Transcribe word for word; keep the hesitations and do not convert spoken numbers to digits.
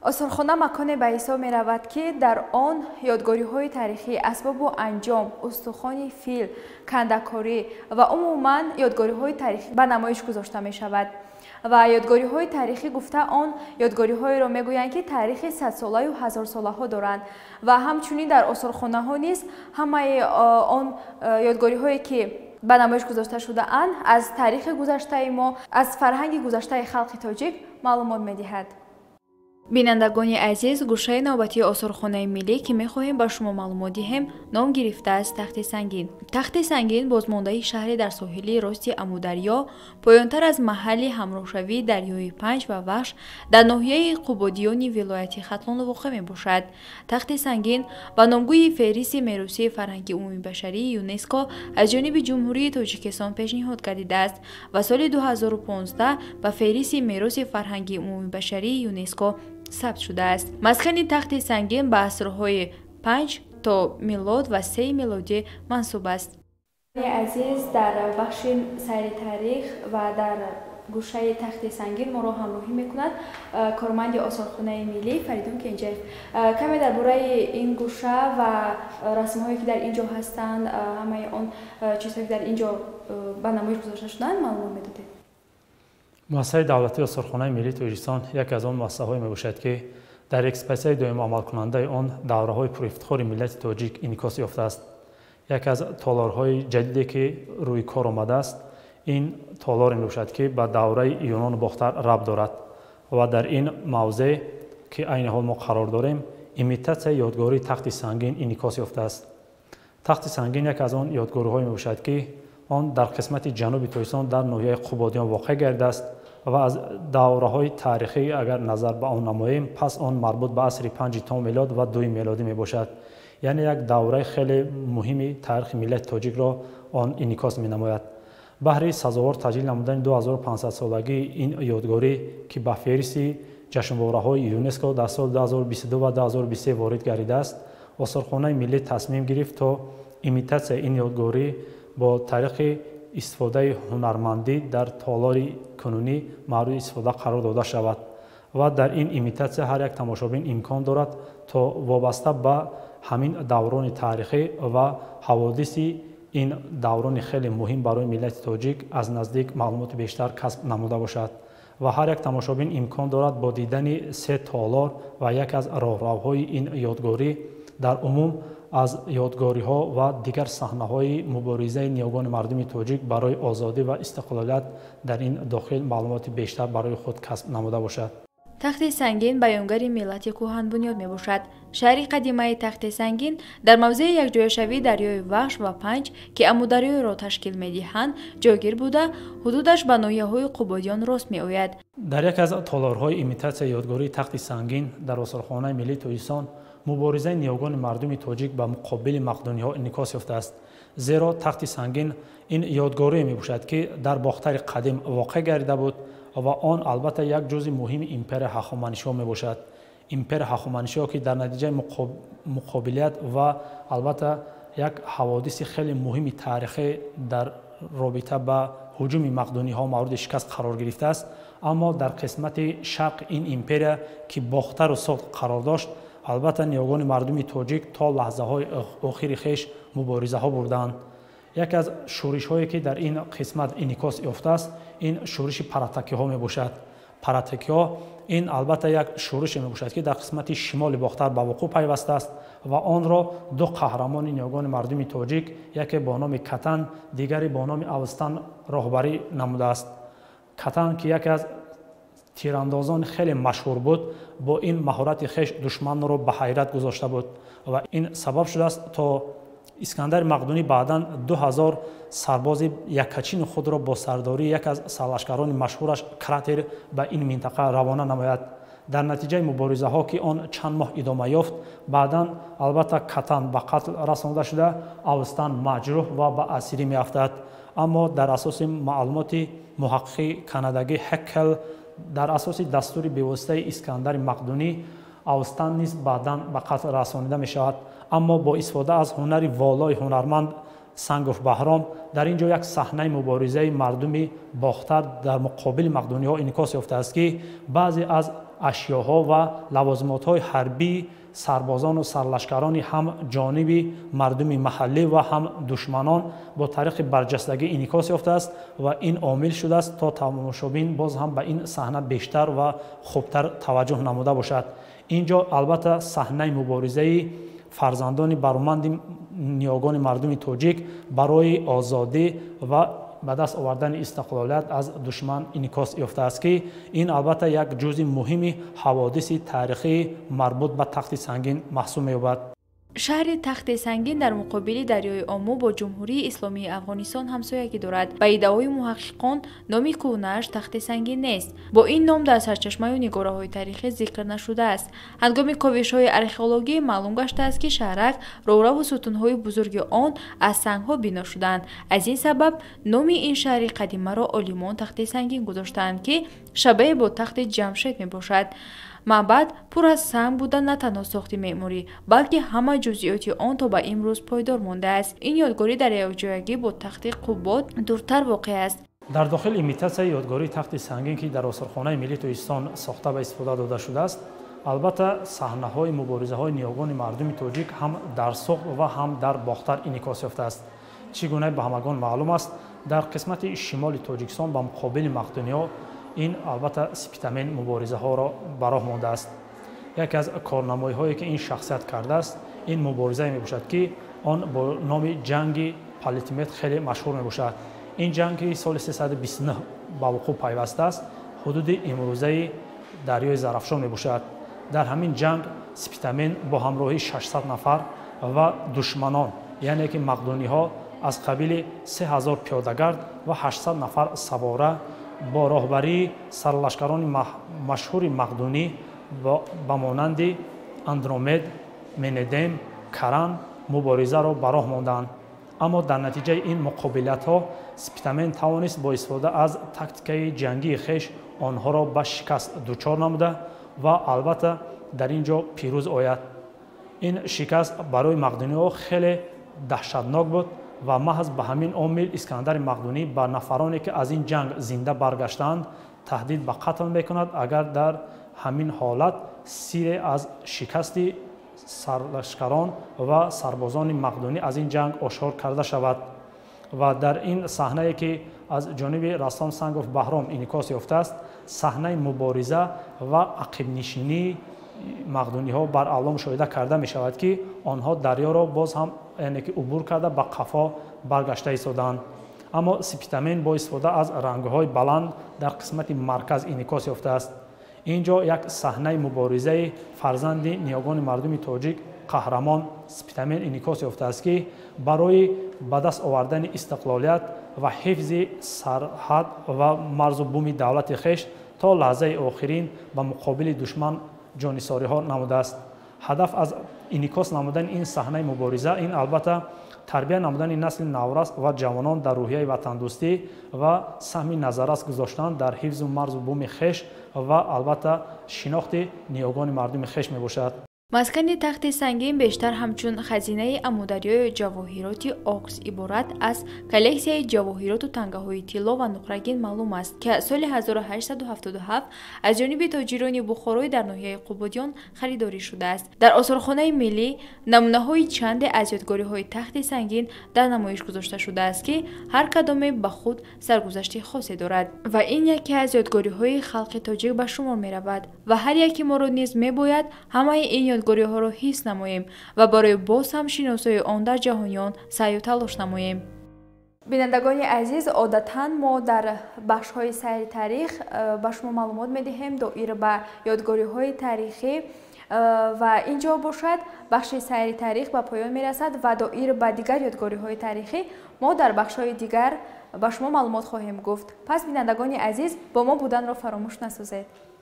آثارخانه مکانی به حساب می رود که در آن یادگاری های تاریخی، اسباب و انجام، استخوان فیل، کنده‌کاری و عموماً یادگاری های تاریخی به نمایش گذاشته می شود. و یادگاری های تاریخی گفته آن یادگاری هایی را می گویند که تاریخ صد ساله و هزار ساله ها دارند و همچنین در آثارخانه ها نیز همه آن یادگاری هایی که به نمایش گذاشته شده اند از تاریخ گذشته ما، از فرهنگ گذشته خلق تاجیک معلومات می دهد. بینندگان عزیز، گوشه نوبتی آثارخانه ملی که می‌خواهیم با شما معلومات دهیم نام گرفته است تخت سنگین. تخت سنگین بازمانده شهری در ساحلی راست امودریا، پایان‌تر از محل همراهشوی دریای پنج و وحش در ناحیه قبادیان ولایت ختلان واقع می‌باشد. تخت سنگین با نامگوی فهرست میراث فرهنگی عمومی بشری یونسکو از جانب جمهوری تاجیکستان پیشنهاد گردیده است و سال دو هزار و پانزده به فهرست میراث فرهنگی عمومی بشری یونسکو ثبت شده است. مسکن تخت سنگین به عصرهای پنج تا میلاد و سه میلادی منسوب است. عزیز، در بخش سیر تاریخ و در گوشه تخت سنگین ما را همراهی میکند کارمند آثارخانه ملی فریدون کنجیف. کمی درباره این گوشه و رسم‌هایی که در اینجا هستند، همه آن چیزهایی که در اینجا به نمایش گذاشته شدند معلومات میدادید. مؤسسه دولتی آثارخانه ملی تاجیکستان یکی از آن مؤسسه‌های میباشد که در اکسپرسی دوم عمل کننده آن دوره‌های پرافتخار ملت تاجیک انعکاس یافته است. یکی از تالارهای جدیدی که روی کار آمده است این تالار میباشد که به دوره یونان باختر ربط دارد و در این موضع که عین حال ما قرار داریم ایمیتاسیون یادگاری تخت سنگین انعکاس یافته است. تخت سنگین یک از آن یادگاری‌های میباشد که آن در قسمت جنوبی تاجیکستان در ناحیه قبادیان واقع گردیده است و از دوره‌های تاریخی اگر نظر به آن نماییم پس آن مربوط به عصر پنج تا میلاد و دو میلادی میباشد. یعنی یک دوره خیلی مهمی تاریخ ملت تاجیک را آن انعکاس می‌نماید. بهره سزاوار تجلیل نمودن دو هزار و پانصد سالگی این یادگاری که به فهرست جشنواره‌های یونسکو در سال دو هزار و بیست و دو و دو هزار و بیست و سه وارد گردیده است، آثارخانه ملی تصمیم گرفت تا ایمیتاسیون این یادگاری با طریق استفاده هنرمندی در تالار کنونی مورد استفاده قرار داده شود و در این ایمیتاسیون هر یک تماشابین امکان دارد تا وابسته به همین دوران تاریخی و حوادث این دوران خیلی مهم برای ملت تاجیک از نزدیک معلومات بیشتر کسب نموده باشد و هر یک تماشابین امکان دارد با دیدن سه تالار و یک از راهروهای این یادگاری در عموم از یادگاری‌ها و دیگر صحنه‌های مبارزه نیاگان مردم تاجیک برای آزادی و استقلالیت در این داخل معلومات بیشتر برای خود کسب نموده باشد. تخت سنگین بیانگر ملت کهن بنیاد می باشد. شهر قدیمه تخت سنگین در موضع یکجایشوی دریای وحش و پنج که امودریا را تشکیل می دهند جایگیر بوده، حدودش به ناحیه‌های قبادیان راست می آید. در یک از تالارهای ایمیتاسیون یادگاری تخت سنگین در آثارخانه ملی تاجیکستان مبارزه نیاگان مردم تاجیک به مقابل مقدونی‌ها انعکاس یافته است. زیرا تخت سنگین این یادگاری می باشد که در باختر قدیم واقع گردیده بود و آن البته یک جزء مهم امپر هخامنشی‌ها می باشد. امپر هخامنشی‌ها که در نتیجه مقابلیت و البته یک حوادث خیلی مهم تاریخی در رابطه با هجوم مقدونی‌ها مورد شکست قرار گرفته است، اما در قسمت شرق این امپر که باختر و سقط قرار داشت البته نیاگان مردم تاجیک تا لحظه های آخر خیش مبارزه ها بردند. یک از شورش هایی که در این قسمت انعکاس یافته است این شورش پراتکی ها می باشد. پراتکی ها این البته یک شورش می باشد که در قسمت شمال باختر به وقوع پیوسته است و آن را دو قهرمان نیاگان مردم تاجیک، یکی با نام کتن دیگری با نام اوستان راهبری نموده است. کتن که یکی از تیراندازان خیلی مشهور بود با این مهارت خیش دشمن را به حیرت گذاشته بود و این سبب شده است تا اسکندر مقدونی بعداً دو هزار سرباز یکچین خود را با سرداری یک از سرلشکران مشهورش کراتر به این منطقه روانه نماید. در نتیجه مبارزه ها که آن چند ماه ادامه یافت بعداً البته کتن به قتل رسانده شده، اوستان مجروح و به اسیری می افتد. اما در اساس معلومات محقق کانادایی هکل در اساس دستور بی‌واسطه اسکندر مقدونی اوستان نیز بعداً به قتل رسانیده می شود، اما با استفاده از هنر والای هنرمند سنگوف بهرام در اینجا یک صحنه مبارزه مردم باختر در مقابل مقدونی ها انعکاس یافته است که بعضی از ашёҳо ва лавозимотҳои ҳарбии сарбозону сарлашкарони ҳам ҷониби мардуми маҳаллӣ ва ҳам душманон бо тариқи барҷастагӣ инъикос ёфтааст ва ин омил шудааст то тамошобин боз ҳам ба ин саҳна бештар ва хубтар таваҷҷӯҳ намуда бошад. инҷо албатта саҳнаи муборизаи фарзандони бароманди ниёгони мардуми тоҷик барои озодӣ ва ба даст овардани истиқлолият аз душман инъикос ёфтааст ки ин албатта як ҷузъи муҳими ҳаводиси таърихии марбут ба тахти сангин маҳсуб меёбад. шаҳри тахти сангин дар муқобили дарёи ому бо ҷумҳурии исломии афғонистон ҳамсоягӣ дорад. ба иддаои муҳаққиқон номи кӯҳнааш тахти сангин нест. бо ин ном дар сарчашмаю нигораҳои таърихӣ зикр нашудааст. ҳангоми ковишҳои археологӣ маълум гаштааст ки шаҳрак роҳраву сутунҳои бузурги он аз сангҳо бино шуданд. аз ин сабаб номи ин шаҳри қадимаро олимон тахти сангин гузоштаанд ки шабеҳ бо тахти ҷамшед мебошад. маъбад пур аз санг буда на танҳо сохти меъморӣ, балки ҳама ҷузъиёти он то ба имрӯз пойдор мондааст. ин ёдгорӣ дар якҷоягӣ бо тахти қуббот дуртар воқеъ аст. дар дохили имитатсияи ёдгории тахти сангин ки дар осорхонаи миллии тоҷикистон сохта ва истифода дода шудааст, албатта саҳнаҳои муборизаҳои ниёгони мардуми тоҷик ҳам дар суғд ва ҳам дар бохтар инъикос ёфтааст. чӣ гуна ба ҳамагон маълум аст, дар қисмати шимоли тоҷикистон ба муқобили мақдуниҳо ин албатта сипитамен муборизаҳоро ба роҳ мондааст. яке аз корнамоиҳое ки ин шахсият кардааст, ин муборизае мебошад ки он бо номи ҷанги политимет хеле машҳур мебошад. ин ҷанг ки соли сесаду бисту нӯҳ ба вуқӯъ пайвастааст, ҳудуди имрӯзаи дарёи зарафшон мебошад. дар ҳамин ҷанг сипитамен бо ҳамроҳии шашсад нафар ва душманон, яъне ки мақдуниҳо аз қабили се ҳазор пиёдагард ва ҳаштсад нафар савора бо роҳбарии сарлашкарони машҳури мақдунӣ ба монанди андромед, менедем, каран муборизаро ба роҳ монданд. аммо дар натиҷаи ин муқобилиятҳо сипитамен тавонист бо истифода аз тактикаи ҷангии хеш онҳоро ба шикаст дучор намуда ва албатта дар ин ҷо пирӯз ояд. ин шикаст барои мақдуниҳо хеле даҳшатнок буд ва маҳз ба ҳамин омил искандари мақдунӣ ба нафароне ки аз ин ҷанг зинда баргаштаанд таҳдид ба қатл мекунад агар дар ҳамин ҳолат сире аз шикасти сарлашкарон ва сарбозони мақдунӣ аз ин ҷанг ошкор карда шавад. ва дар ин саҳнае ки аз ҷониби рассом сангов баҳром инъикос ёфтааст, саҳнаи мубориза ва ақибнишинии мақдуниҳо бар аъло мушоҳида карда мешавад ки онҳо дарёро боз ҳам яъне ки убур карда ба қафо баргашта истоданд. аммо сипитамен бо истифода аз рангҳои баланд дар қисмати марказ инъикос ёфтааст. ин ҷо як саҳнаи муборизаи фарзанди ниёгони мардуми тоҷик қаҳрамон сипитамен инъикос ёфтааст ки барои ба даст овардани истиқлолият ва ҳифзи сарҳад ва марзу буми давлати хеш то лаҳзаи охирин ба муқобили душман ҷонисориҳо намудааст. ҳадаф аз инъикос намудани ин саҳнаи мубориза ин албатта тарбия намудани насли наврас ва ҷавонон дар рӯҳияи ватандӯстӣ ва саҳми назаррас гузоштан дар ҳифзу марзу буми хеш ва албатта шинохти ниёгони мардуми хеш мебошад. маскани тахти сангин бештар ҳамчун хазинаи амударёи ҷавоҳироти окс иборат аз коллексияи ҷавоҳироту тангаҳои тилло ва нуқрагин маълум аст ки аз соли ҳазору ҳаштсаду ҳафтоду ҳафт аз ҷониби тоҷирони бухороӣ дар ноҳияи қубодиён харидорӣ шудааст. дар осорхонаи миллӣ намунаҳои чанде аз ёдгориҳои тахти сангин дар намоиш гузошта шудааст ки ҳар кадоме ба худ саргузашти хосе дорад ва ин яке аз ёдгориҳои халқи тоҷик ба шумор меравад ва ҳар яки моро низ мебояд ҳамаи ин ёдгориҳоро ҳифз намоем ва барои боз ҳам шиносоии он дар ҷаҳониён саъю талош намоем. бинандагони азиз, одатан мо дар бахшҳои сайри таърих ба шумо маълумот медиҳем доир ба ёдгориҳои таърихӣ ва ин ҷо бошад бахши сайри таърих ба поён мерасад ва доир ба дигар ёдгориҳои таърихӣ мо дар бахшҳои дигар ба шумо маълумот хоҳем гуфт. пас бинандагони азиз, бо мо буданро фаромӯш насозед.